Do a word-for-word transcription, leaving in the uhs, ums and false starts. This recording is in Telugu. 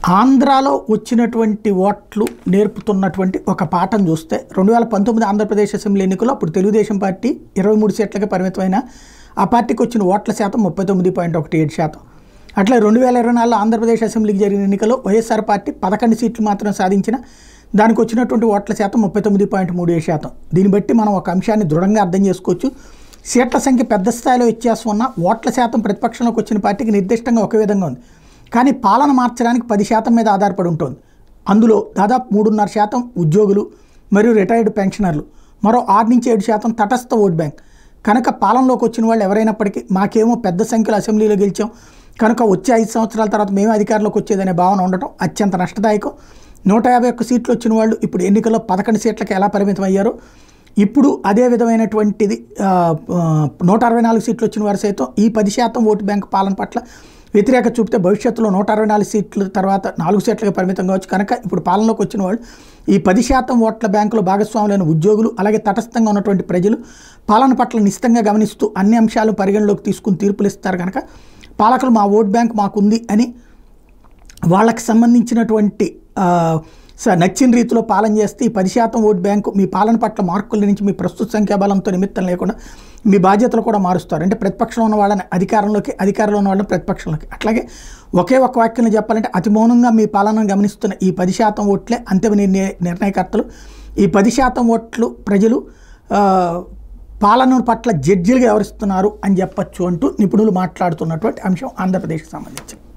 ఆంధ్రాలో వచ్చినటువంటి ఓట్లు నేర్పుతున్నటువంటి ఒక పాఠం చూస్తే రెండు వేల పంతొమ్మిది ఆంధ్రప్రదేశ్ అసెంబ్లీ ఎన్నికల్లో అప్పుడు తెలుగుదేశం పార్టీ ఇరవై మూడు సీట్లకే పరిమితమైన ఆ పార్టీకి వచ్చిన ఓట్ల శాతం ముప్పై తొమ్మిది పాయింట్ ఒకటి ఏడు శాతం. అట్లా రెండు వేల ఇరవై నాలుగులో ఆంధ్రప్రదేశ్ అసెంబ్లీకి జరిగిన ఎన్నికల్లో వైఎస్ఆర్ పార్టీ పదకొండు సీట్లు మాత్రం సాధించిన దానికి వచ్చినటువంటి ఓట్ల శాతం ముప్పై తొమ్మిది పాయింట్ మూడు ఏడు శాతం. దీన్ని బట్టి మనం ఒక అంశాన్ని దృఢంగా అర్థం చేసుకోవచ్చు. సీట్ల సంఖ్య పెద్ద స్థాయిలో వ్యత్యాసం ఉన్న ఓట్ల శాతం ప్రతిపక్షంలోకి వచ్చిన పార్టీకి నిర్దిష్టంగా ఒకే విధంగా ఉంది. కానీ పాలన మార్చడానికి పది శాతం మీద ఆధారపడి ఉంటుంది. అందులో దాదాపు మూడున్నర శాతం ఉద్యోగులు మరియు రిటైర్డ్ పెన్షనర్లు, మరో ఆరు నుంచి ఏడు శాతం తటస్థ ఓట్ బ్యాంక్. కనుక పాలనలోకి వచ్చిన వాళ్ళు ఎవరైనప్పటికీ మాకేమో పెద్ద సంఖ్యలో అసెంబ్లీలో గెలిచాం కనుక వచ్చే ఐదు సంవత్సరాల తర్వాత మేమే అధికారంలోకి వచ్చేదనే భావన ఉండటం అత్యంత నష్టదాయకం. నూట యాభై ఒక్క సీట్లు వచ్చిన వాళ్ళు ఇప్పుడు ఎన్నికల్లో పదకొండు సీట్లకి ఎలా పరిమితం అయ్యారో ఇప్పుడు అదే విధమైనటువంటిది నూట అరవై నాలుగు సీట్లు వచ్చిన వారు సైతం ఈ పది శాతం ఓటు బ్యాంక్ పాలన పట్ల వ్యతిరేక చూపితే భవిష్యత్తులో నూట అరవై నాలుగు సీట్ల తర్వాత నాలుగు సీట్లకి పరిమితం కావచ్చు. కనుక ఇప్పుడు పాలనలోకి వచ్చిన వాళ్ళు ఈ పది శాతం ఓట్ల బ్యాంకులో భాగస్వాములైన ఉద్యోగులు అలాగే తటస్థంగా ఉన్నటువంటి ప్రజలు పాలన పట్ల నిశ్చితంగా గమనిస్తూ అన్ని అంశాలు పరిగణలోకి తీసుకుని తీర్పులు ఇస్తారు. కనుక పాలకులు మా ఓట్ బ్యాంక్ మాకుంది అని వాళ్ళకి సంబంధించినటువంటి నచ్చిన రీతిలో పాలన చేస్తే ఈ పది శాతం ఓట్ బ్యాంకు మీ పాలన పట్ల మార్కుల నుంచి మీ ప్రస్తుత సంఖ్యాబలంతో నిమిత్తం లేకుండా మీ బాధ్యతలు కూడా మారుస్తారు. అంటే ప్రతిపక్షంలో ఉన్న వాళ్ళని అధికారంలోకి, అధికారంలో ఉన్న వాళ్ళని ప్రతిపక్షంలోకి. అట్లాగే ఒకే ఒక వాక్యంలో చెప్పాలంటే అతి మౌనంగా మీ పాలనను గమనిస్తున్న ఈ పది శాతం ఓట్లే అంతిమ నిర్ణయ నిర్ణయకర్తలు. ఈ పది శాతం ఓట్లు ప్రజలు పాలన పట్ల జడ్జిలుగా వ్యవహరిస్తున్నారు అని చెప్పచ్చు అంటూ నిపుణులు మాట్లాడుతున్నటువంటి అంశం ఆంధ్రప్రదేశ్కి సంబంధించి.